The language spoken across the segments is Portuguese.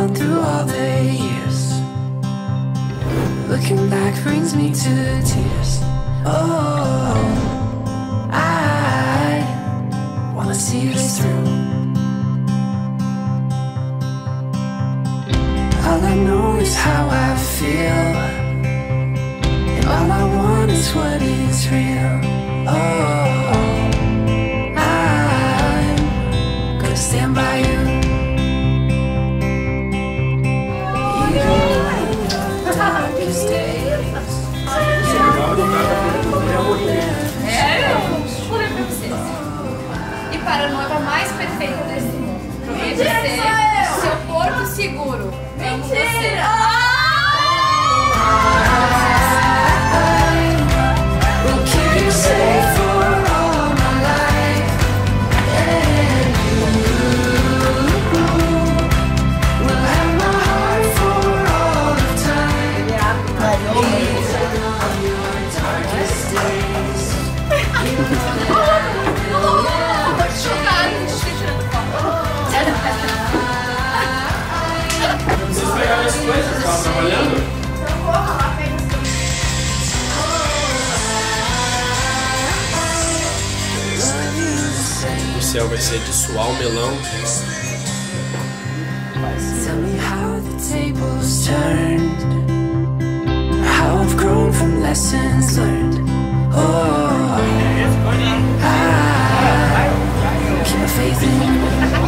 on through all the years. Looking back brings me to tears. Oh, I wanna see this through. All I know is how I feel, and all I want is what is real. Oh, I'm gonna stand by you. E para a noiva mais perfeita desse mundo, prometo ser seu porto seguro. Mentira! We'll keep you safe for all my life, and we'll have my heart for all of time. Even on your darkest days, Vocês pegaram as coisas? Estavam trabalhando? O céu vai ser de suar o melão. tell me how the tables turned, how I've grown from lessons learned. Oh, I keep my faith in you.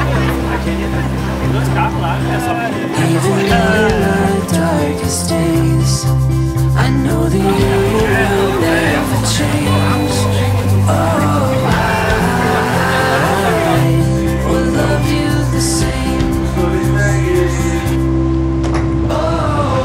Even in the darkest days, I know that you will never change. Oh, I will love you the same. Oh,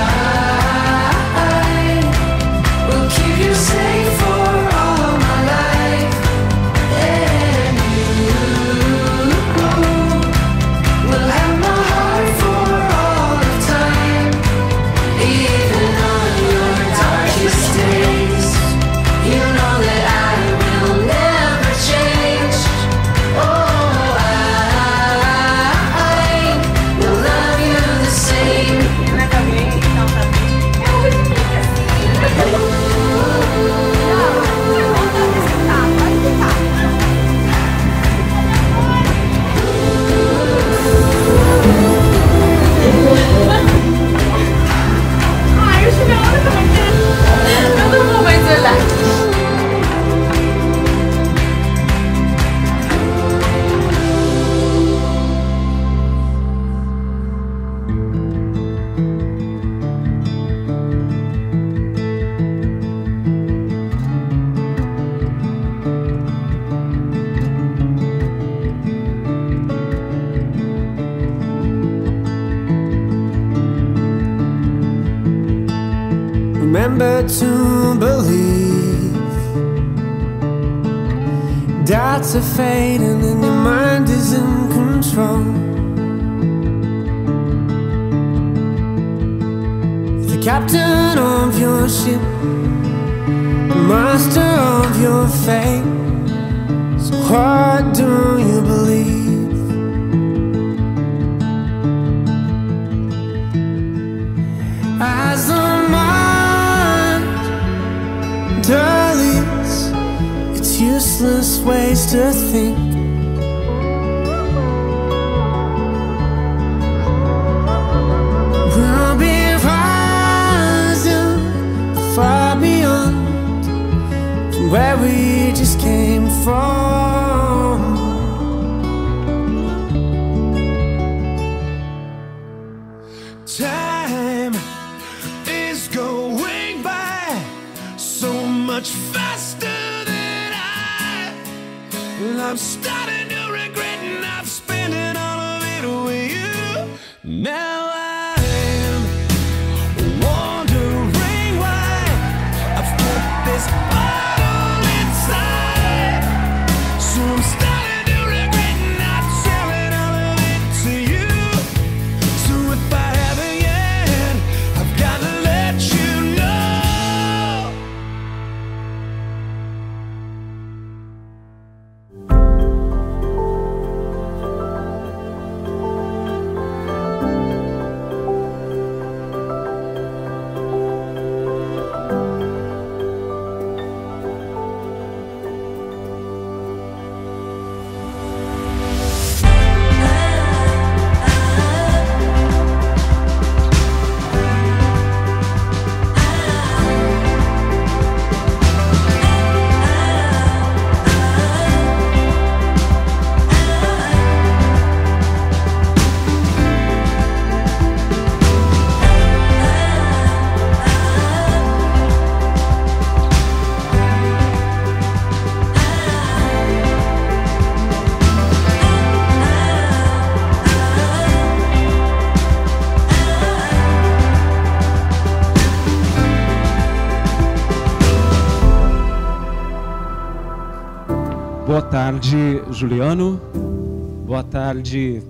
I will keep you safe for all my life, and you will have my heart for all of time. Even on your darkest days, you know that I will never change. Oh, I will love you the same. Ai, eu cheguei a hora que eu não vou mais olhar. Remember to believe, doubts are fading and your mind is in control. The captain of your ship, the master of your fate. So what do you believe? As the darlings, it's useless ways to think. We'll be rising far beyond from where we just came from. Time is going by so much faster than I'm starting to regret, and I've spent it all of it with you. Now I'm wondering why I've put this bottle inside. So I'm starting to regret not telling all of it to you. So if I haven't yet, I've got to let you know. tarde, Juliano. Boa tarde,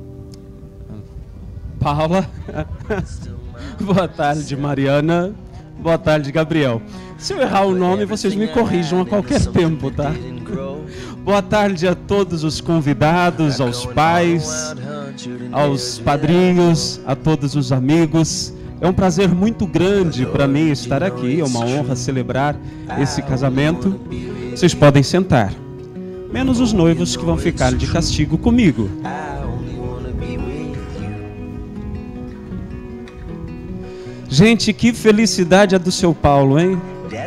Paula. Boa tarde, Mariana. Boa tarde, Gabriel. Se eu errar o nome, vocês me corrijam a qualquer tempo, tá? Boa tarde a todos os convidados, aos pais, aos padrinhos, a todos os amigos. É um prazer muito grande para mim estar aqui, é uma honra celebrar esse casamento. Vocês podem sentar, menos os noivos que vão ficar de castigo comigo. Gente, que felicidade a do seu Paulo, hein?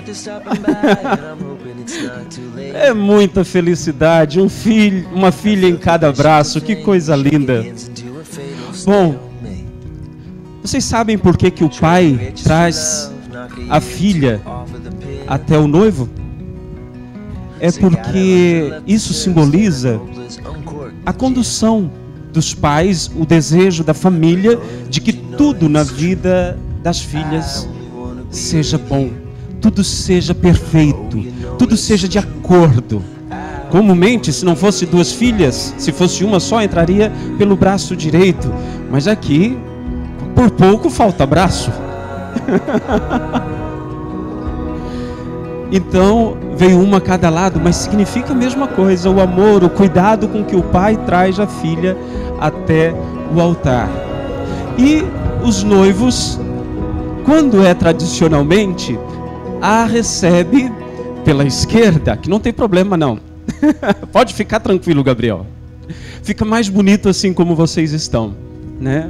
É muita felicidade, um filho, uma filha em cada braço, que coisa linda. Bom, vocês sabem por que que o pai traz a filha até o noivo? É porque isso simboliza a condução dos pais, o desejo da família de que tudo na vida das filhas seja bom, tudo seja perfeito, tudo seja de acordo. Comumente, se não fosse duas filhas, se fosse uma só, entraria pelo braço direito, mas aqui, por pouco, falta braço. Então, veio uma a cada lado, mas significa a mesma coisa, o amor, o cuidado com que o pai traz a filha até o altar. E os noivos, quando é tradicionalmente, a recebe pela esquerda, que não tem problema não. Pode ficar tranquilo, Gabriel. Fica mais bonito assim como vocês estão, né?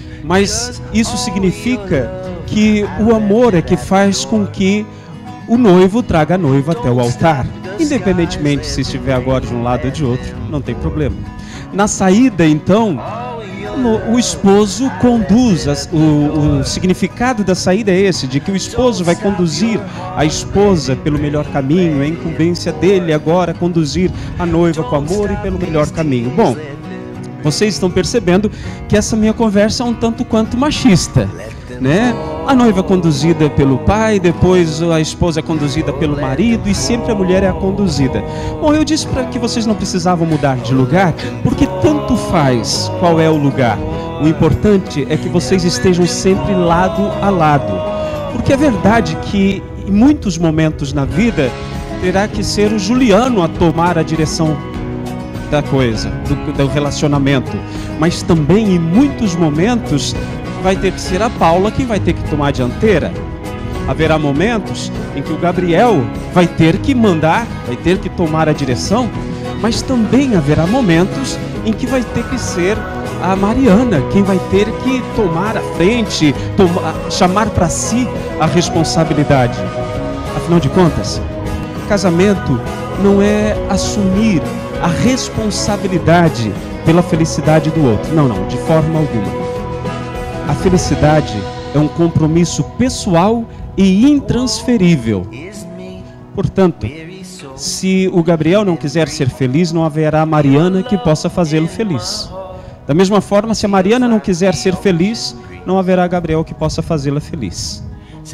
Mas isso significa que o amor é que faz com que o noivo traga a noiva até o altar. Independentemente se estiver agora de um lado ou de outro, não tem problema. Na saída, então, o esposo conduz, o significado da saída é esse, de que o esposo vai conduzir a esposa pelo melhor caminho, é a incumbência dele agora conduzir a noiva com amor e pelo melhor caminho. Bom, vocês estão percebendo que essa minha conversa é um tanto quanto machista, né? A noiva é conduzida pelo pai, depois a esposa é conduzida pelo marido e sempre a mulher é a conduzida. Bom, eu disse para que vocês não precisavam mudar de lugar, porque tanto faz qual é o lugar. O importante é que vocês estejam sempre lado a lado. Porque é verdade que em muitos momentos na vida terá que ser o Juliano a tomar a direção da coisa, do relacionamento. Mas também em muitos momentos vai ter que ser a Paula quem vai ter que tomar a dianteira. Haverá momentos em que o Gabriel vai ter que mandar, vai ter que tomar a direção, mas também haverá momentos em que vai ter que ser a Mariana quem vai ter que tomar a frente, chamar para si a responsabilidade. Afinal de contas, casamento não é assumir a responsabilidade pela felicidade do outro. Não, de forma alguma. A felicidade é um compromisso pessoal e intransferível. Portanto, se o Gabriel não quiser ser feliz, não haverá Mariana que possa fazê-lo feliz. Da mesma forma, se a Mariana não quiser ser feliz, não haverá Gabriel que possa fazê-la feliz.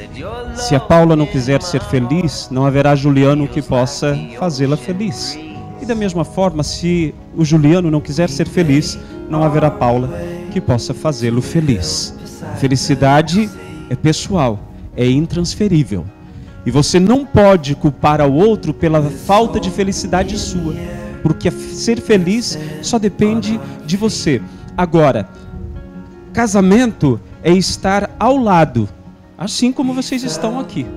Se a Paula não quiser ser feliz, não haverá Juliano que possa fazê-la feliz. E da mesma forma, se o Juliano não quiser ser feliz, não haverá Paula que possa fazê-lo feliz. A felicidade é pessoal, é intransferível. E você não pode culpar ao outro pela falta de felicidade sua, porque ser feliz só depende de você. Agora, casamento é estar ao lado, assim como vocês estão aqui,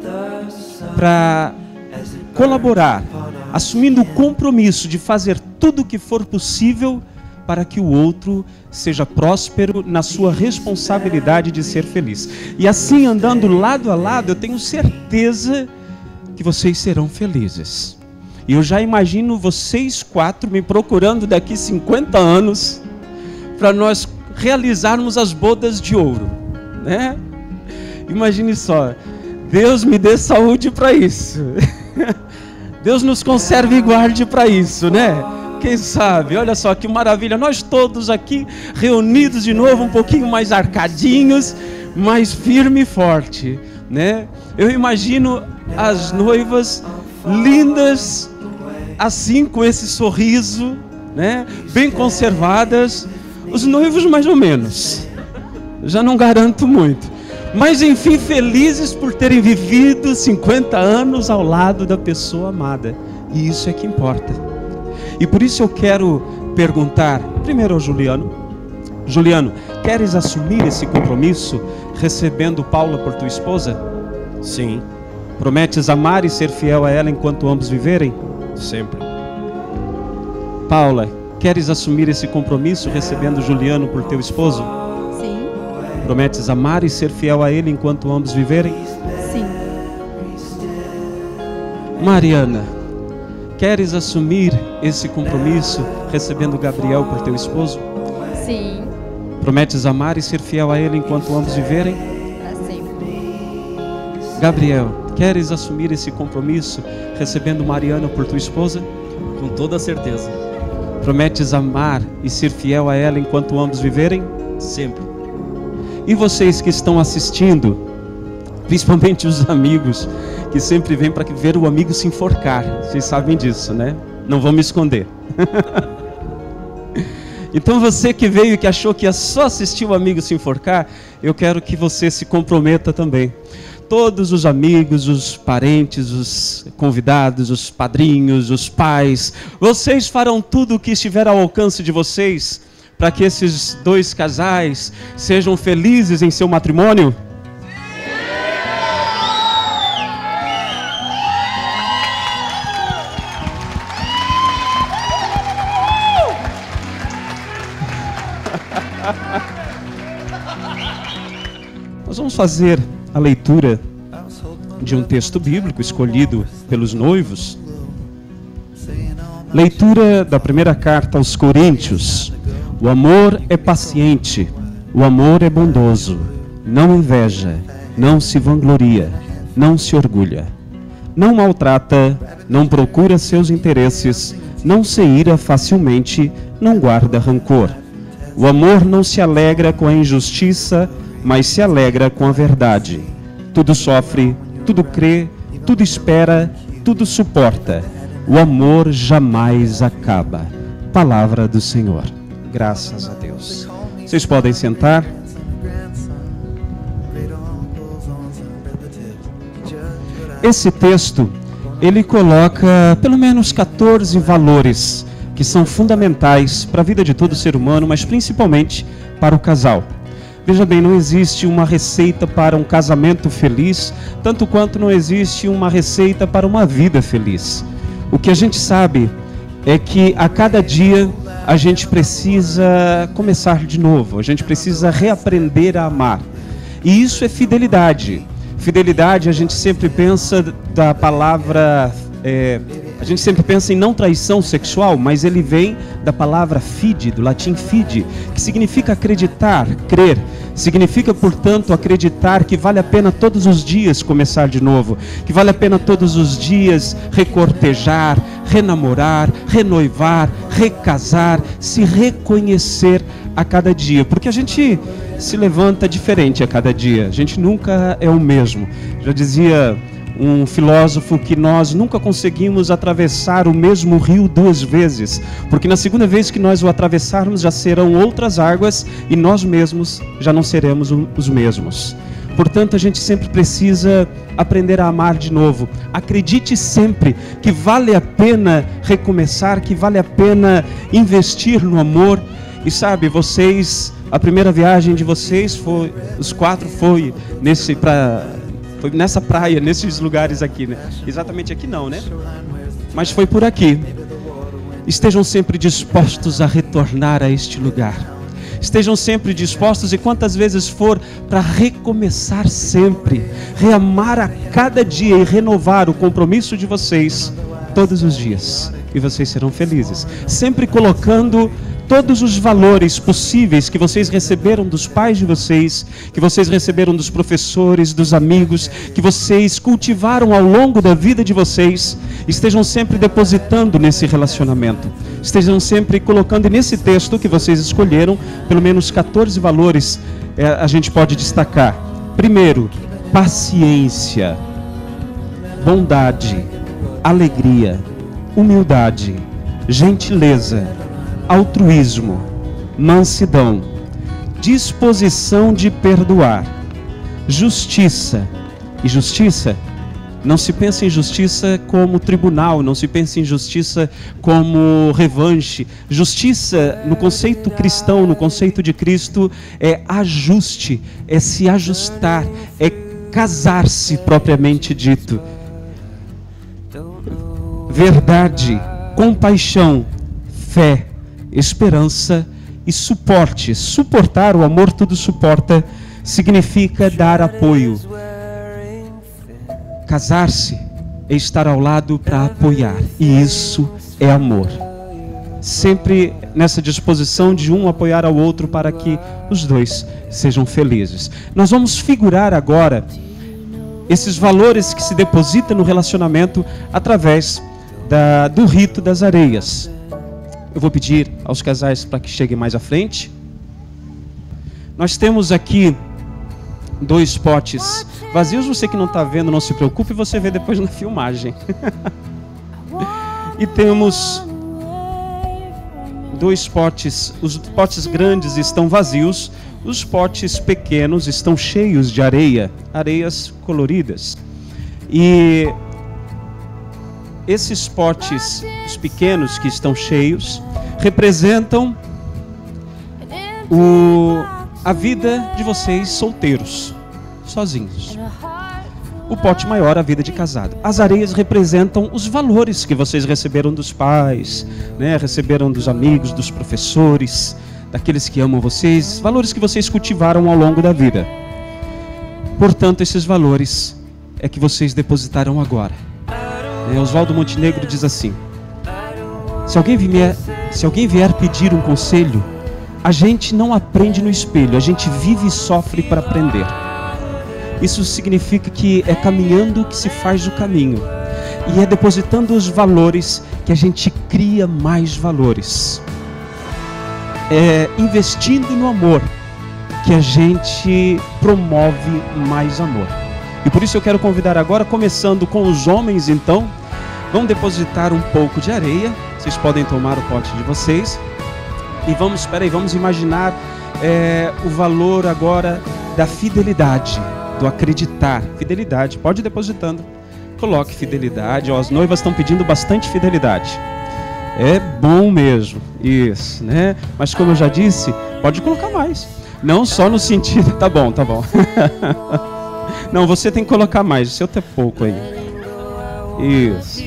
para colaborar, assumindo o compromisso de fazer tudo o que for possível para que o outro seja próspero na sua responsabilidade de ser feliz. E assim, andando lado a lado, eu tenho certeza que vocês serão felizes. E eu já imagino vocês quatro me procurando daqui 50 anos para nós realizarmos as bodas de ouro, né? Imagine só, Deus me dê saúde para isso. Deus nos conserve e guarde para isso, né? Quem sabe? Olha só que maravilha, nós todos aqui reunidos de novo, um pouquinho mais arcadinhos, mais firme e forte, né? Eu imagino as noivas lindas, assim com esse sorriso, né? Bem conservadas. Os noivos mais ou menos. Já não garanto muito. Mas enfim, felizes por terem vivido 50 anos ao lado da pessoa amada. E isso é que importa. E por isso eu quero perguntar, primeiro ao Juliano. Juliano, queres assumir esse compromisso recebendo Paula por tua esposa? Sim, Prometes amar e ser fiel a ela enquanto ambos viverem? sempre. Paula, queres assumir esse compromisso recebendo Juliano por teu esposo? Sim. Prometes amar e ser fiel a ele enquanto ambos viverem? Sim. Mariana, queres assumir esse compromisso recebendo Gabriel por teu esposo? Sim. Prometes amar e ser fiel a ele enquanto ambos viverem? Pra sempre. Gabriel, queres assumir esse compromisso recebendo Mariana por tua esposa? Com toda certeza. Prometes amar e ser fiel a ela enquanto ambos viverem? Sempre. E vocês que estão assistindo, principalmente os amigos, que sempre vêm para ver o amigo se enforcar. Vocês sabem disso, né? Não vou me esconder. Então você que veio e que achou que ia só assistir o amigo se enforcar, eu quero que você se comprometa também. Todos os amigos, os parentes, os convidados, os padrinhos, os pais, vocês farão tudo o que estiver ao alcance de vocês para que esses dois casais sejam felizes em seu matrimônio? Nós vamos fazer a leitura de um texto bíblico escolhido pelos noivos. Leitura da primeira carta aos Coríntios. O amor é paciente, o amor é bondoso, não inveja, não se vangloria, não se orgulha, não maltrata, não procura seus interesses, não se ira facilmente, não guarda rancor. O amor não se alegra com a injustiça, mas se alegra com a verdade. Tudo sofre, tudo crê, tudo espera, tudo suporta. O amor jamais acaba. Palavra do Senhor. Graças a Deus. Vocês podem sentar. Esse texto, ele coloca pelo menos 14 valores que são fundamentais para a vida de todo ser humano, mas principalmente para o casal. Veja bem, não existe uma receita para um casamento feliz, tanto quanto não existe uma receita para uma vida feliz. O que a gente sabe é que a cada dia a gente precisa começar de novo, a gente precisa reaprender a amar. E isso é fidelidade. Fidelidade, a gente sempre pensa da palavra... a gente sempre pensa em não traição sexual, mas ele vem da palavra fide, do latim fide, que significa acreditar, crer. Significa, portanto, acreditar que vale a pena todos os dias começar de novo, que vale a pena todos os dias recortejar, renamorar, renoivar, recasar, se reconhecer a cada dia, porque a gente se levanta diferente a cada dia, a gente nunca é o mesmo. Já dizia um filósofo que nós nunca conseguimos atravessar o mesmo rio duas vezes, porque na segunda vez que nós o atravessarmos já serão outras águas e nós mesmos já não seremos os mesmos. Portanto, a gente sempre precisa aprender a amar de novo. Acredite sempre que vale a pena recomeçar, que vale a pena investir no amor. E sabe, vocês, a primeira viagem de vocês foi, os quatro foi nessa praia, nesses lugares aqui, né? Exatamente aqui não, né? Mas foi por aqui. Estejam sempre dispostos a retornar a este lugar. Estejam sempre dispostos, e quantas vezes for, para recomeçar sempre, reamar a cada dia e renovar o compromisso de vocês todos os dias. E vocês serão felizes. Sempre colocando todos os valores possíveis que vocês receberam dos pais de vocês, que vocês receberam dos professores, dos amigos, que vocês cultivaram ao longo da vida de vocês, estejam sempre depositando nesse relacionamento. Estejam sempre colocando nesse texto que vocês escolheram, pelo menos 14 valores a gente pode destacar. Primeiro, paciência, bondade, alegria, humildade, gentileza, altruísmo, mansidão, disposição de perdoar, justiça. E justiça, não se pensa em justiça como tribunal, não se pensa em justiça como revanche. Justiça, no conceito cristão, no conceito de Cristo, é ajuste, é se ajustar, é casar-se propriamente dito. Verdade, compaixão, fé, esperança e suporte. Suportar, o amor tudo suporta, significa dar apoio. Casar-se é estar ao lado para apoiar, e isso é amor. Sempre nessa disposição de um apoiar ao outro para que os dois sejam felizes. Nós vamos figurar agora esses valores que se depositam no relacionamento através do rito das areias. Eu vou pedir aos casais para que cheguem mais à frente. Nós temos aqui 2 potes vazios. Você que não está vendo, não se preocupe, você vê depois na filmagem. E temos 2 potes. Os potes grandes estão vazios, os potes pequenos estão cheios de areia, areias coloridas. E esses potes, os pequenos que estão cheios, representam a vida de vocês solteiros, sozinhos. O pote maior, a vida de casado. As areias representam os valores que vocês receberam dos pais, né? Receberam dos amigos, dos professores, daqueles que amam vocês, valores que vocês cultivaram ao longo da vida. Portanto, esses valores é que vocês depositaram agora. Oswaldo Montenegro diz assim: se alguém vier pedir um conselho, a gente não aprende no espelho, a gente vive e sofre para aprender. Isso significa que é caminhando que se faz o caminho, e é depositando os valores que a gente cria mais valores. É investindo no amor que a gente promove mais amor. E por isso eu quero convidar agora, começando com os homens, então, vamos depositar um pouco de areia. Vocês podem tomar o pote de vocês. E vamos imaginar o valor agora da fidelidade, do acreditar. Fidelidade, pode ir depositando. Coloque fidelidade. As noivas estão pedindo bastante fidelidade. É bom mesmo, isso, né? Mas como eu já disse, pode colocar mais. Não só no sentido... Tá bom. Não, você tem que colocar mais, o seu tá pouco aí. Isso.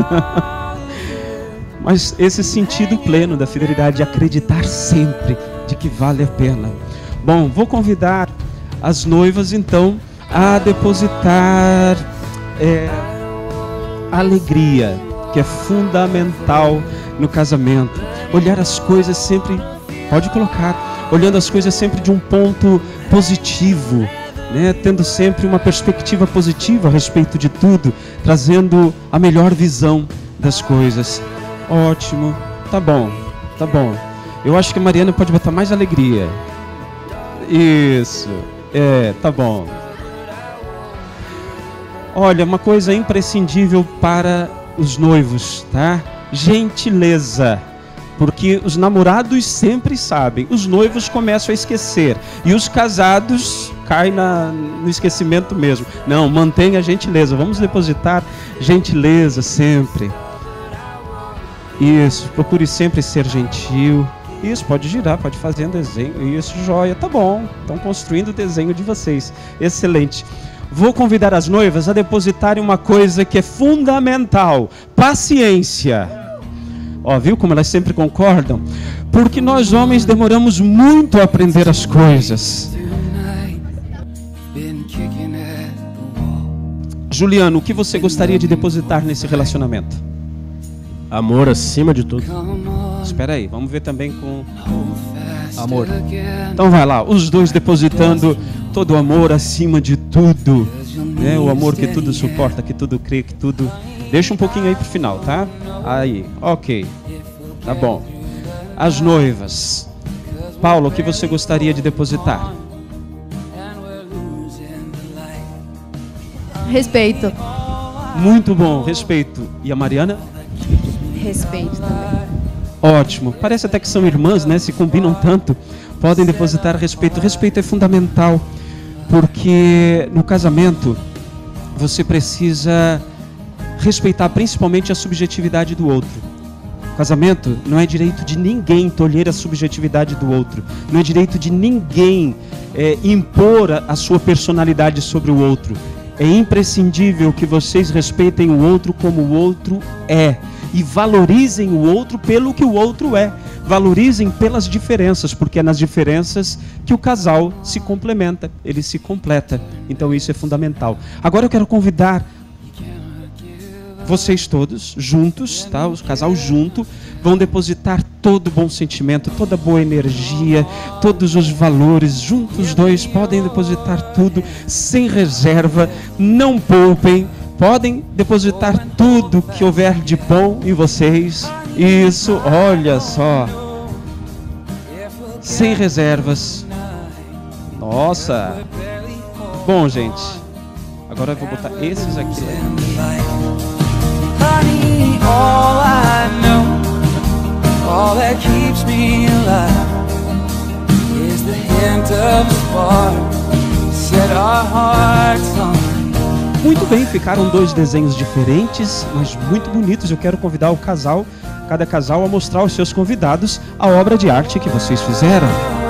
Mas esse sentido pleno da fidelidade, de acreditar sempre de que vale a pena. Bom, vou convidar as noivas então a depositar alegria, que é fundamental no casamento. Olhar as coisas sempre, pode colocar, olhando as coisas sempre de um ponto positivo, né? Tendo sempre uma perspectiva positiva a respeito de tudo, trazendo a melhor visão das coisas. Ótimo, tá bom. Eu acho que a Mariana pode botar mais alegria. Isso, tá bom. Olha, uma coisa imprescindível para os noivos, tá? Gentileza. Porque os namorados sempre sabem, os noivos começam a esquecer e os casados caem no esquecimento mesmo. Não, mantenha a gentileza, vamos depositar gentileza sempre. Isso, procure sempre ser gentil. Isso, pode girar, pode fazer um desenho. Isso, joia, tá bom. Estão construindo o desenho de vocês. Excelente. Vou convidar as noivas a depositarem uma coisa que é fundamental: paciência. Ó, viu como elas sempre concordam? Porque nós homens demoramos muito a aprender as coisas. Juliano, o que você gostaria de depositar nesse relacionamento? Amor acima de tudo. Espera aí, vamos ver também com amor. Então vai lá, os dois depositando todo o amor acima de tudo, né? O amor que tudo suporta, que tudo crê, que tudo... Deixa um pouquinho aí pro final, tá? Aí, ok. Tá bom. As noivas. Paulo, o que você gostaria de depositar? Respeito. Muito bom, respeito. E a Mariana? respeito também. Ótimo. Parece até que são irmãs, né? Se combinam tanto. Podem depositar respeito. Respeito é fundamental, porque no casamento você precisa respeitar principalmente a subjetividade do outro. O casamento não é direito de ninguém tolher a subjetividade do outro. Não é direito de ninguém impor a sua personalidade sobre o outro. É imprescindível que vocês respeitem o outro como o outro é. E valorizem o outro pelo que o outro é. Valorizem pelas diferenças, porque é nas diferenças que o casal se complementa, ele se completa. Então isso é fundamental. Agora eu quero convidar vocês todos, juntos, tá? O casal junto, vão depositar todo o bom sentimento, toda a boa energia, todos os valores, juntos os dois podem depositar tudo, sem reserva, não poupem, podem depositar tudo que houver de bom em vocês. Isso, olha só, sem reservas. Nossa, bom, gente, agora eu vou botar esses aqui. Honey, all I know, all that keeps me alive is the hint of a spark set our hearts on. Muito bem, ficaram dois desenhos diferentes, mas muito bonitos. Eu quero convidar o casal, cada casal, a mostrar aos seus convidados a obra de arte que vocês fizeram.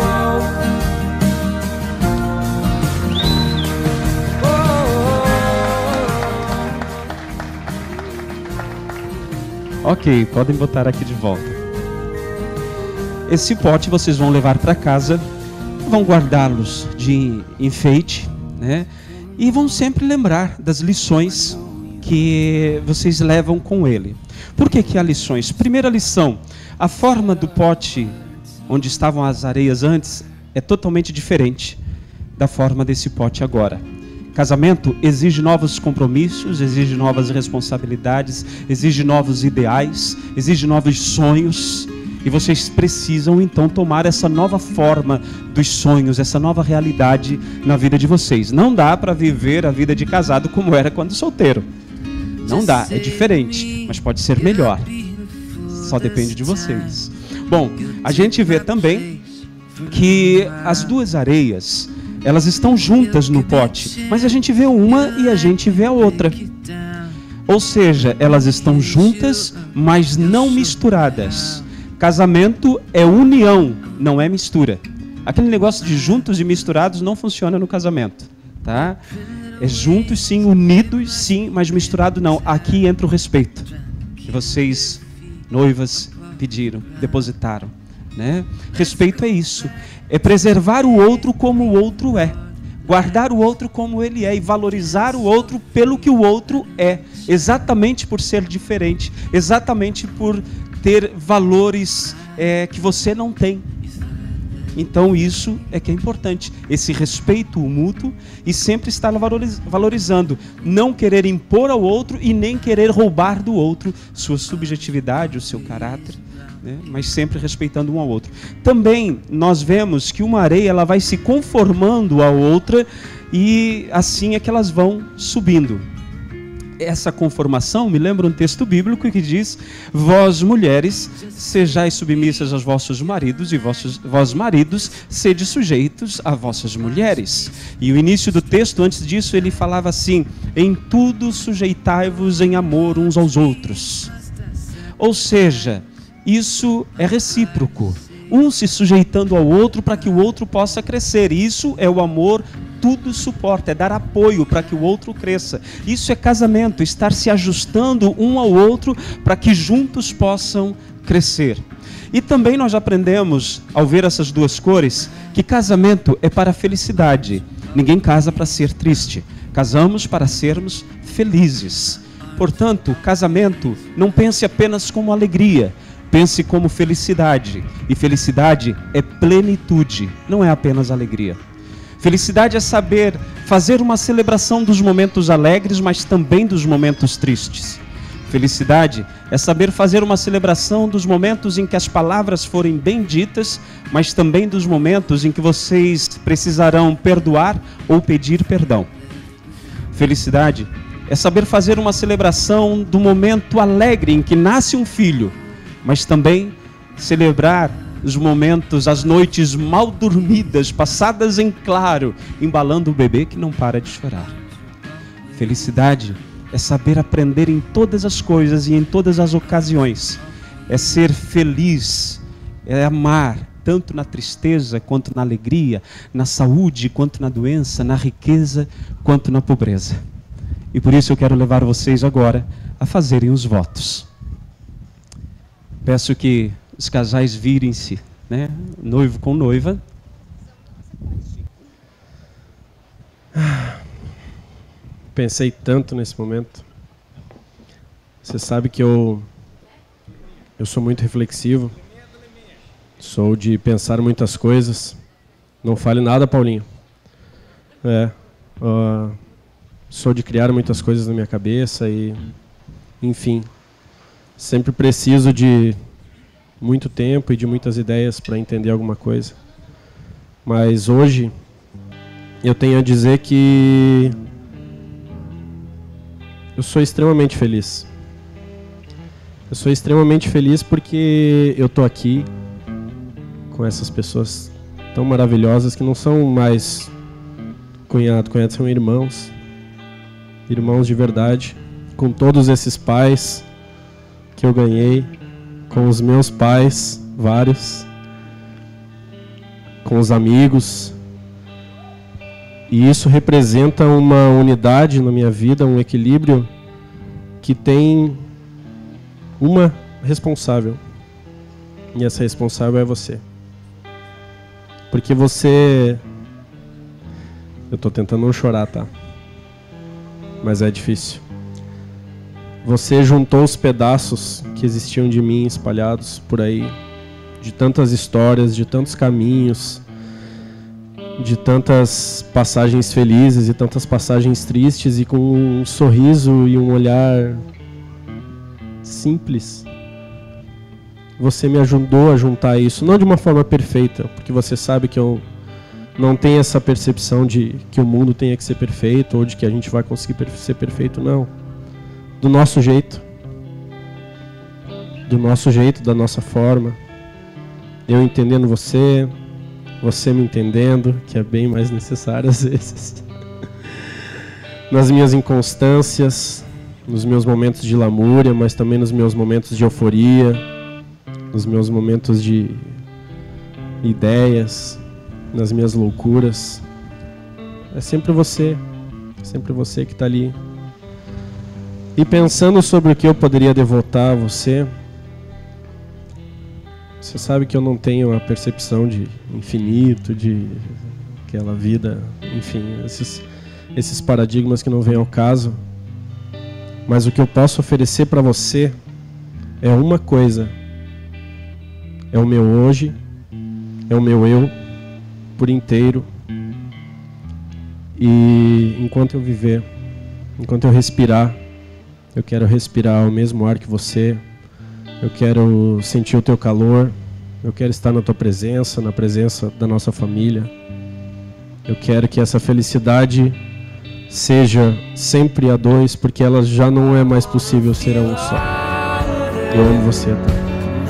Ok, podem botar aqui de volta. Esse pote vocês vão levar para casa, vão guardá-los de enfeite, né? E vão sempre lembrar das lições que vocês levam com ele. Por que há lições? Primeira lição, a forma do pote onde estavam as areias antes é totalmente diferente da forma desse pote agora. Casamento exige novos compromissos, exige novas responsabilidades, exige novos ideais, exige novos sonhos. E vocês precisam então tomar essa nova forma dos sonhos, essa nova realidade na vida de vocês. Não dá para viver a vida de casado como era quando solteiro. Não dá, é diferente, mas pode ser melhor. Só depende de vocês. Bom, a gente vê também que as duas areias, elas estão juntas no pote, mas a gente vê uma e a gente vê a outra. Ou seja, elas estão juntas, mas não misturadas. Casamento é união, não é mistura. Aquele negócio de juntos e misturados não funciona no casamento, tá? É juntos sim, unidos sim, mas misturado não. Aqui entra o respeito que vocês, noivas, pediram, depositaram, né? Respeito é isso. É preservar o outro como o outro é. Guardar o outro como ele é e valorizar o outro pelo que o outro é. Exatamente por ser diferente. Exatamente por ter valores que você não tem. Então isso é que é importante. Esse respeito mútuo e sempre estar valorizando. Não querer impor ao outro e nem querer roubar do outro sua subjetividade, o seu caráter. Né? Mas sempre respeitando um ao outro. Também nós vemos que uma areia ela vai se conformando à outra e assim é que elas vão subindo. Essa conformação me lembra um texto bíblico que diz: vós mulheres sejais submissas aos vossos maridos e vós maridos sede sujeitos a vossas mulheres. E o início do texto, antes disso, ele falava assim: em tudo sujeitai-vos em amor uns aos outros. Ou seja, isso é recíproco, um se sujeitando ao outro para que o outro possa crescer. Isso é o amor, tudo suporta, é dar apoio para que o outro cresça. Isso é casamento, estar se ajustando um ao outro para que juntos possam crescer. E também nós aprendemos, ao ver essas duas cores, que casamento é para a felicidade. Ninguém casa para ser triste, casamos para sermos felizes. Portanto, casamento, não pense apenas como alegria, pense como felicidade. E felicidade é plenitude, não é apenas alegria. Felicidade é saber fazer uma celebração dos momentos alegres, mas também dos momentos tristes. Felicidade é saber fazer uma celebração dos momentos em que as palavras forem bem ditas, mas também dos momentos em que vocês precisarão perdoar ou pedir perdão. Felicidade é saber fazer uma celebração do momento alegre em que nasce um filho, mas também celebrar os momentos, as noites mal dormidas, passadas em claro, embalando o bebê que não para de chorar. Felicidade é saber aprender em todas as coisas e em todas as ocasiões. É ser feliz, é amar, tanto na tristeza quanto na alegria, na saúde quanto na doença, na riqueza quanto na pobreza. E por isso eu quero levar vocês agora a fazerem os votos. Peço que os casais virem-se, né? Noivo com noiva. Pensei tanto nesse momento. Você sabe que eu sou muito reflexivo. Sou de pensar muitas coisas. Não fale nada, Paulinho. Sou de criar muitas coisas na minha cabeça e, enfim, sempre preciso de muito tempo e de muitas ideias para entender alguma coisa. Mas hoje eu tenho a dizer que eu sou extremamente feliz. Eu sou extremamente feliz porque eu estou aqui com essas pessoas tão maravilhosas que não são mais cunhados, são irmãos. Irmãos de verdade. Com todos esses pais que eu ganhei, com os meus pais, vários, com os amigos. E isso representa uma unidade na minha vida, um equilíbrio que tem uma responsável. E essa responsável é você. Porque você... Eu estou tentando não chorar, tá? Mas é difícil. Você juntou os pedaços que existiam de mim espalhados por aí, de tantas histórias, de tantos caminhos, de tantas passagens felizes e tantas passagens tristes, e com um sorriso e um olhar simples. Você me ajudou a juntar isso, não de uma forma perfeita, porque você sabe que eu não tenho essa percepção de que o mundo tenha que ser perfeito ou de que a gente vai conseguir ser perfeito, não. Do nosso jeito. Do nosso jeito, da nossa forma. Eu entendendo você, você me entendendo, que é bem mais necessário às vezes. Nas minhas inconstâncias, nos meus momentos de lamúria, mas também nos meus momentos de euforia, nos meus momentos de ideias, nas minhas loucuras. É sempre você que está ali. E pensando sobre o que eu poderia devotar a você, você sabe que eu não tenho a percepção de infinito, de aquela vida, enfim, esses paradigmas que não vêm ao caso. Mas o que eu posso oferecer para você é uma coisa. É o meu hoje, é o meu eu por inteiro. E enquanto eu viver, enquanto eu respirar, eu quero respirar o mesmo ar que você. Eu quero sentir o teu calor. Eu quero estar na tua presença, na presença da nossa família. Eu quero que essa felicidade seja sempre a dois, porque ela já não é mais possível ser a um só. Eu amo você, tá?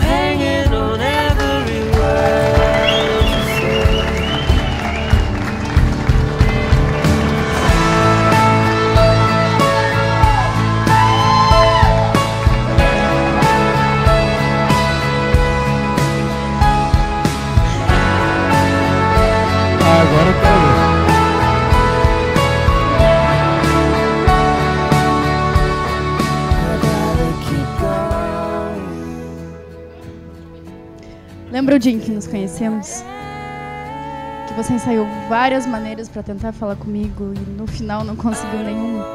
Agora eu quero ver. Lembra o dia em que nos conhecemos? Que você ensaiou várias maneiras para tentar falar comigo e no final não conseguiu nenhuma?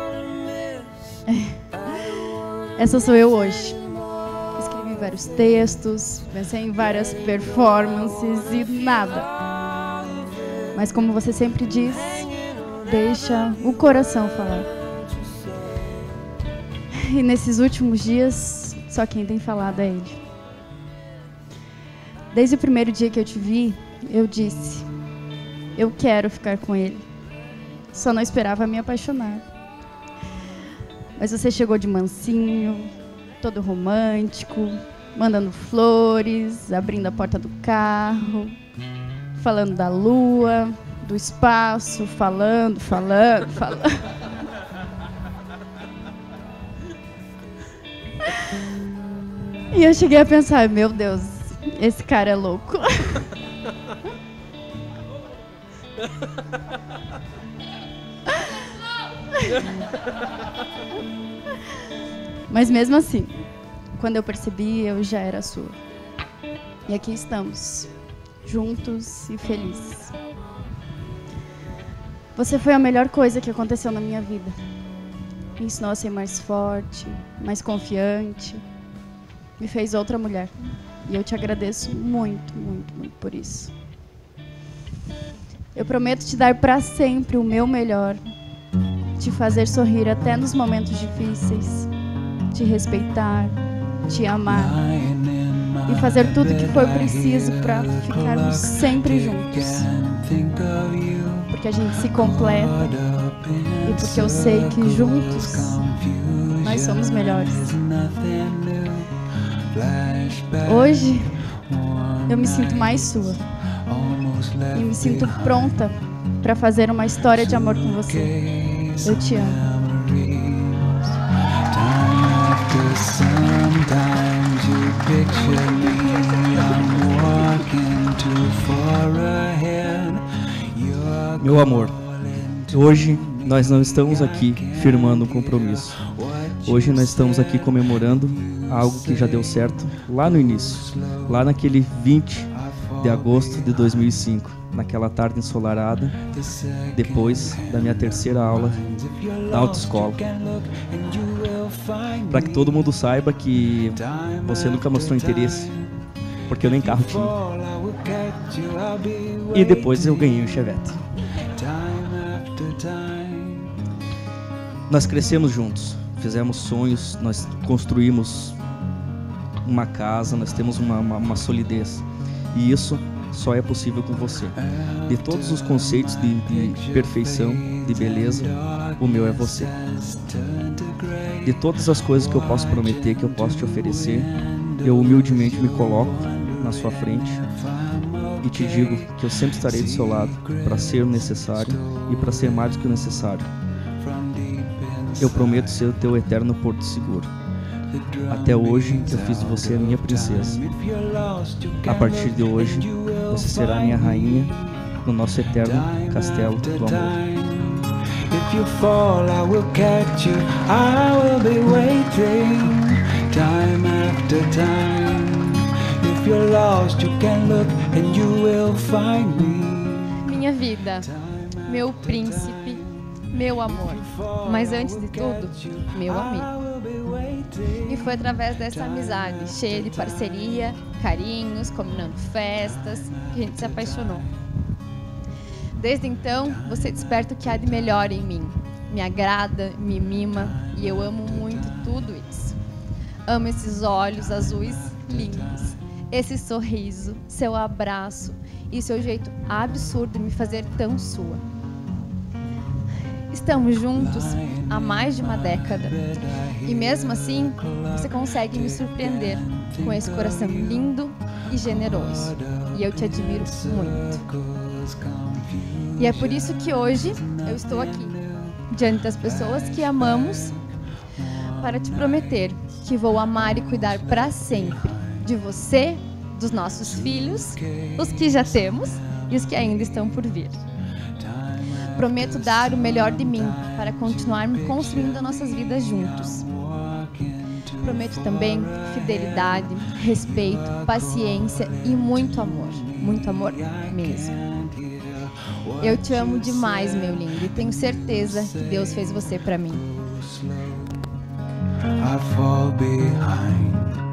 Essa sou eu hoje. Escrevi vários textos, pensei em várias performances e nada. Mas como você sempre diz, deixa o coração falar. E nesses últimos dias, só quem tem falado é ele. Desde o primeiro dia que eu te vi, eu disse, eu quero ficar com ele. Só não esperava me apaixonar. Mas você chegou de mansinho, todo romântico, mandando flores, abrindo a porta do carro, falando da lua, do espaço, falando. E eu cheguei a pensar, meu Deus, esse cara é louco. Mas mesmo assim, quando eu percebi, eu já era sua. E aqui estamos, juntos e felizes. Você foi a melhor coisa que aconteceu na minha vida. Me ensinou a ser mais forte, mais confiante. Me fez outra mulher. E eu te agradeço muito, muito, muito por isso. Eu prometo te dar para sempre o meu melhor. Te fazer sorrir até nos momentos difíceis. Te respeitar, te amar. E fazer tudo o que for preciso para ficarmos sempre juntos. Porque a gente se completa. E porque eu sei que juntos nós somos melhores. Hoje eu me sinto mais sua. E me sinto pronta para fazer uma história de amor com você. Eu te amo. Meu amor, hoje nós não estamos aqui firmando um compromisso. Hoje nós estamos aqui comemorando algo que já deu certo lá no início, lá naquele 20 de agosto de 2005, naquela tarde ensolarada, depois da minha terceira aula na autoescola. Para que todo mundo saiba que você nunca mostrou interesse, porque eu nem carro tinha. E depois eu ganhei um Chevette. Nós crescemos juntos, fizemos sonhos, nós construímos uma casa, nós temos uma solidez. E isso só é possível com você. De todos os conceitos de perfeição, de beleza, o meu é você. De todas as coisas que eu posso prometer, que eu posso te oferecer, eu humildemente me coloco na sua frente e te digo que eu sempre estarei do seu lado para ser o necessário e para ser mais do que o necessário. Eu prometo ser o teu eterno porto seguro. Até hoje eu fiz de você a minha princesa. A partir de hoje você será minha rainha no nosso eterno castelo do amor. If you fall, I will catch you. I will be waiting time after time. If you're lost, you can look and you will find me. Minha vida, meu príncipe, meu amor. Mas antes de tudo, meu amigo. E foi através dessa amizade, cheia de parceria, carinhos, combinando festas, que a gente se apaixonou. Desde então, você desperta o que há de melhor em mim. Me agrada, me mima e eu amo muito tudo isso. Amo esses olhos azuis lindos, esse sorriso, seu abraço e seu jeito absurdo de me fazer tão sua. Estamos juntos há mais de uma década e mesmo assim você consegue me surpreender com esse coração lindo e generoso. E eu te admiro muito. E é por isso que hoje eu estou aqui, diante das pessoas que amamos, para te prometer que vou amar e cuidar para sempre de você, dos nossos filhos, os que já temos e os que ainda estão por vir. Prometo dar o melhor de mim para continuarmos construindo nossas vidas juntos. Prometo também fidelidade, respeito, paciência e muito amor mesmo. Eu te amo demais, meu lindo, e tenho certeza que Deus fez você para mim. I fall behind.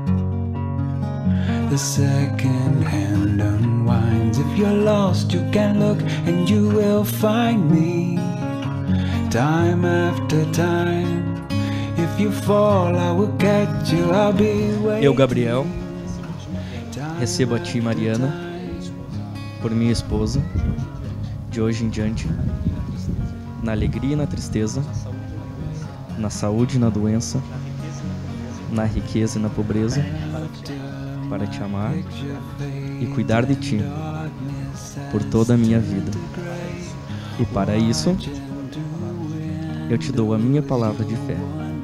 The second hand unwinds. If you're lost, you can look and you will find me. Time after time. If you fall, I will catch you. I'll be waiting. Eu, Gabriel, recebo a ti, Mariana, por minha esposa, de hoje em diante, na alegria e na tristeza, na saúde e na doença, na riqueza e na pobreza, para te amar e cuidar de ti por toda a minha vida. E para isso, eu te dou a minha palavra de fé.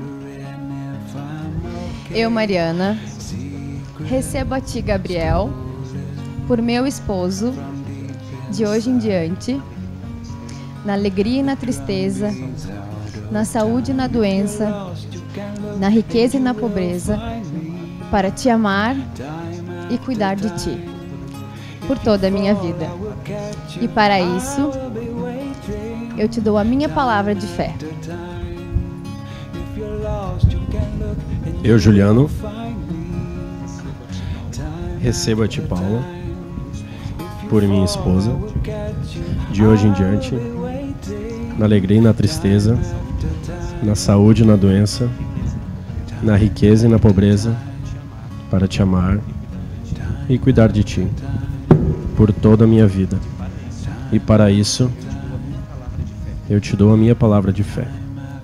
Eu, Mariana, recebo a ti, Gabriel, por meu esposo, de hoje em diante, na alegria e na tristeza, na saúde e na doença, na riqueza e na pobreza, para te amar e cuidar de ti, por toda a minha vida. E para isso, eu te dou a minha palavra de fé. Eu, Juliano, recebo a ti, Paula, por minha esposa, de hoje em diante, na alegria e na tristeza, na saúde e na doença, na riqueza e na pobreza, para te amar e cuidar de ti, por toda a minha vida. E para isso, eu te dou a minha palavra de fé.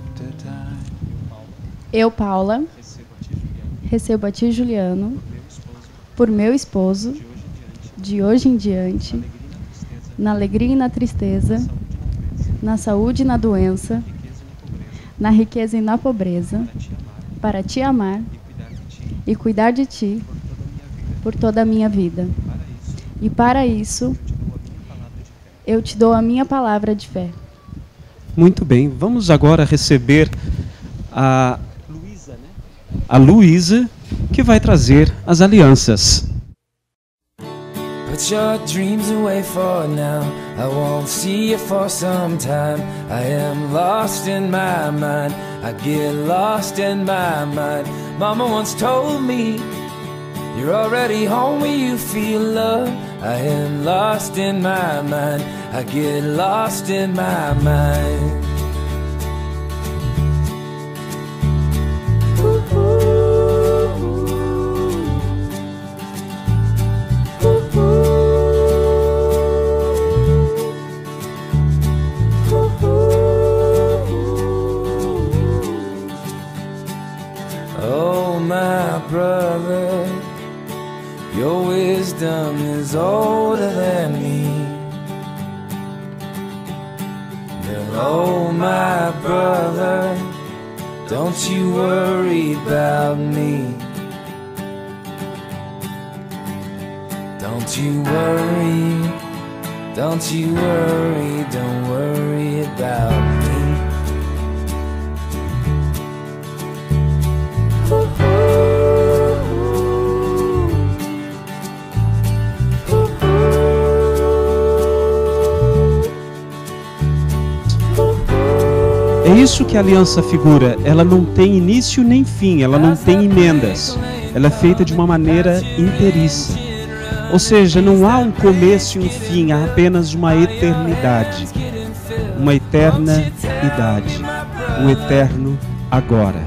Eu, Paula, recebo a ti, Juliano, por meu esposo, de hoje em diante, na alegria e na tristeza, na saúde e na doença, na riqueza e na pobreza, para te amar e cuidar de ti por toda a minha vida. E para isso, eu te dou a minha palavra de fé. Muito bem, vamos agora receber a Luísa, que vai trazer as alianças. Put your dreams away for now. I won't see you for some time. I am lost in my mind. I get lost in my mind. Mama once told me, you're already home when you feel love. I am lost in my mind. I get lost in my mind. Brother, your wisdom is older than me. But oh my brother, don't you worry about me. Don't you worry, don't you worry, don't worry about me. É isso que a aliança figura. Ela não tem início nem fim, ela não tem emendas. Ela é feita de uma maneira inteiriça. Ou seja, não há um começo e um fim, há apenas uma eternidade. Uma eterna idade. Um eterno agora.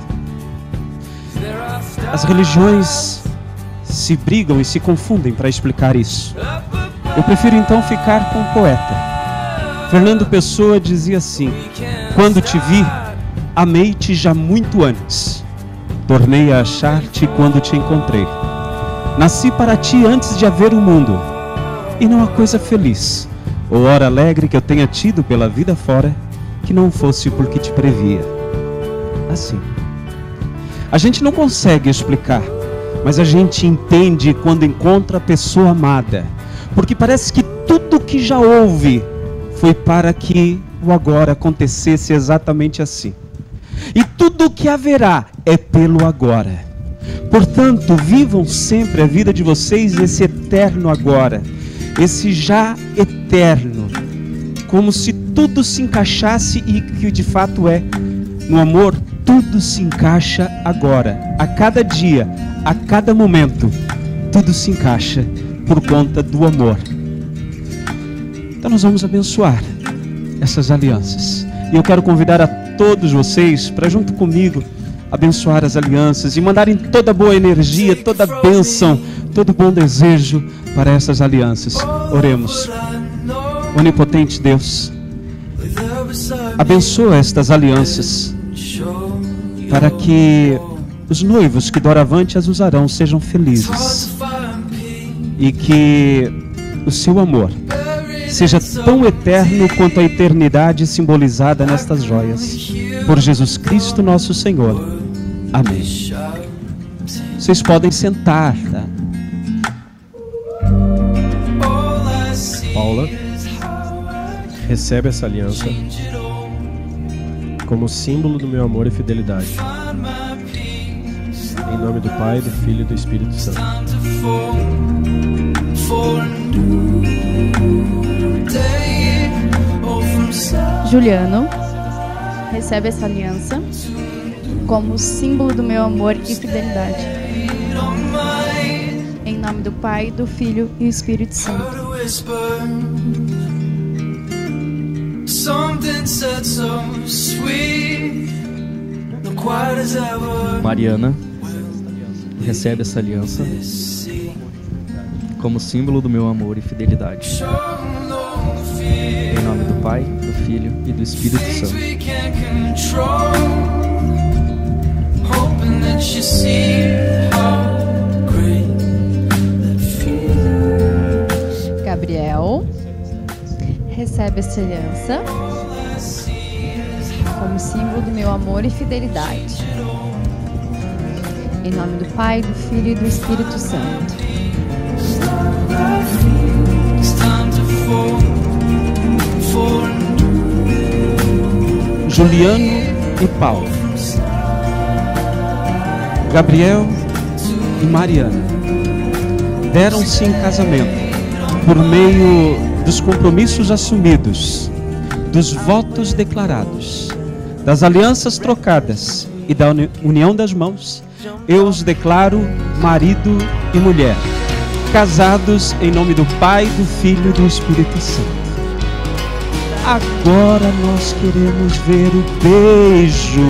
As religiões se brigam e se confundem para explicar isso. Eu prefiro então ficar com o poeta. Fernando Pessoa dizia assim: quando te vi, amei-te já muito antes. Tornei a achar-te quando te encontrei. Nasci para ti antes de haver o mundo. E não há coisa feliz, ou hora alegre que eu tenha tido pela vida fora, que não fosse porque te previa. Assim. A gente não consegue explicar, mas a gente entende quando encontra a pessoa amada. Porque parece que tudo que já houve foi para que o agora acontecesse exatamente assim. E tudo o que haverá é pelo agora. Portanto, vivam sempre a vida de vocês esse eterno agora, esse já eterno, como se tudo se encaixasse e que de fato é. No amor, tudo se encaixa agora, a cada dia, a cada momento, tudo se encaixa por conta do amor. Então nós vamos abençoar essas alianças. E eu quero convidar a todos vocês para junto comigo abençoar as alianças e mandarem toda boa energia, toda bênção, todo bom desejo para essas alianças. Oremos. Onipotente Deus, abençoa estas alianças para que os noivos que doravante as usarão sejam felizes e que o seu amor seja tão eterno quanto a eternidade simbolizada nestas joias. Por Jesus Cristo nosso Senhor. Amém. Vocês podem sentar, tá? Paula, recebe essa aliança como símbolo do meu amor e fidelidade. Em nome do Pai, do Filho e do Espírito Santo. Juliano, recebe essa aliança como símbolo do meu amor e fidelidade. Em nome do Pai, do Filho e do Espírito Santo. Mariana, recebe essa aliança como símbolo do meu amor e fidelidade. Em nome do Pai, do Filho e do Espírito Santo. Gabriel, recebe essa aliança como símbolo do meu amor e fidelidade. Em nome do Pai, do Filho e do Espírito Santo. Juliano e Paulo, Gabriel e Mariana deram-se em casamento por meio dos compromissos assumidos, dos votos declarados, das alianças trocadas e da união das mãos. Eu os declaro marido e mulher, casados em nome do Pai, do Filho e do Espírito Santo. Agora nós queremos ver o beijo.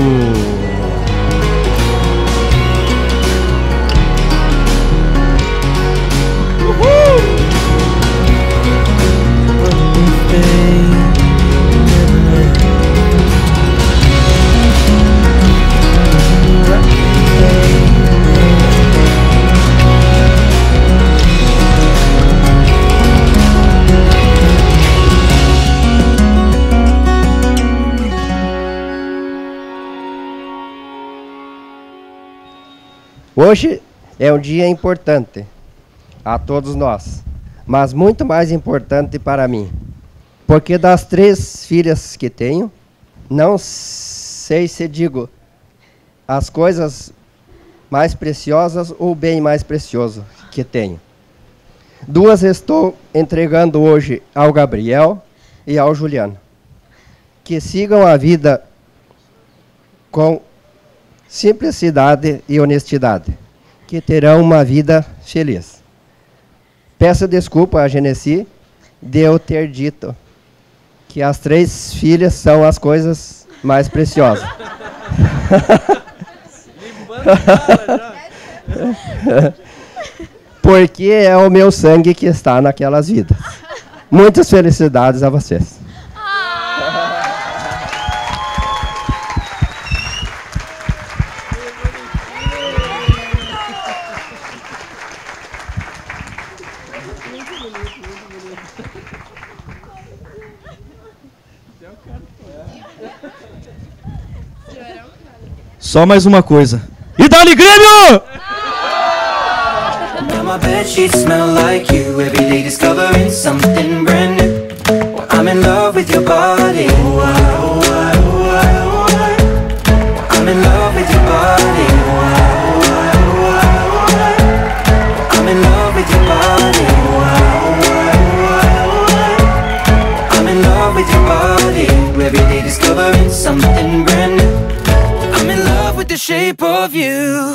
Hoje é um dia importante a todos nós, mas muito mais importante para mim, porque das 3 filhas que tenho, não sei se digo as coisas mais preciosas ou o bem mais precioso que tenho. 2 estou entregando hoje ao Gabriel e ao Juliano, que sigam a vida com simplicidade e honestidade, que terão uma vida feliz. Peço desculpa a Genesi de eu ter dito que as 3 filhas são as coisas mais preciosas. Porque é o meu sangue que está naquelas vidas. Muitas felicidades a vocês. Só mais uma coisa. E dá-lhe Grêmio! Now my bedsheets smell like you. Every day discovering something brand new. Well, I'm in love with your body. I'm in love with your body. I'm in love with your body. I'm in love with your body. Every day discovering something brand new. I'm in love with the shape of you.